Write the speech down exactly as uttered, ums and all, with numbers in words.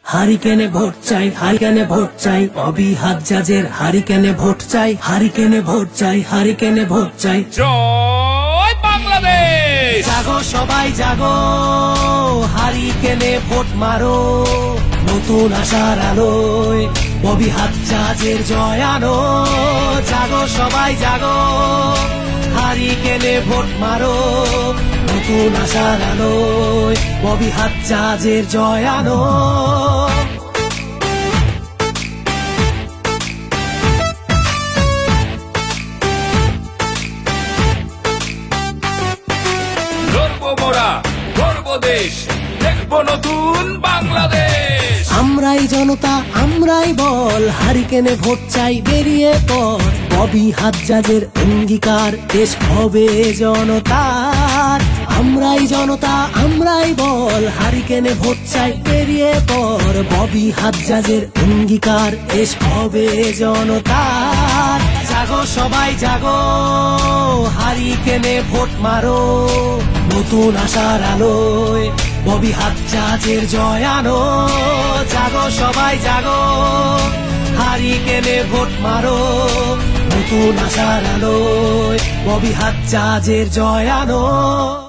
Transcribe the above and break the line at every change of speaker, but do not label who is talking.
হারিকেনে vote চাই, হারিকেনে vote চাই, Bobby হাজ্জাজের হারিকেনে vote চাই, হারিকেনে ভোট চাই, হারিকেনে ভোট চাই।
জয় বাংলাদেশ!
জাগো সবাই জাগো, হারিকেনে ভোট মারো, নতুন আশার আলোয় ববি হাজ্জাজের জয় আনো। জাগো সবাই জাগো, হারিকেনে ভোট মারো, নতুন আশার আলোয় ববি হাজ্জাজের জয় আনো।
গর্ব মোরা, গর্ব দেশ, দেখবো নতুন বাংলাদেশ।
আমরাই জনতা, আমরাই বল, হারিকেনে ভোট চাই, বেরিয়ে পড়। ববি হাজ্জাজের অঙ্গীকার, দেশ হবে জনতার। আমরাই জনতা, আমরাই বল, হারিকেনে ভোট চাই, বেরিয়ে পড়। ববি হাজ্জাজের অঙ্গীকার, দেশ হবে জনতার। জাগো সবাই জাগো, হারিকেনে ভোট মারো, নতুন আশার আলোয় ববি হাজ্জাজের জয় আনো। জাগো সবাই জাগো, হারিকেনে ভোট মারো, নতুন আশার আলোয় ববি হাজ্জাজের জয় আনো।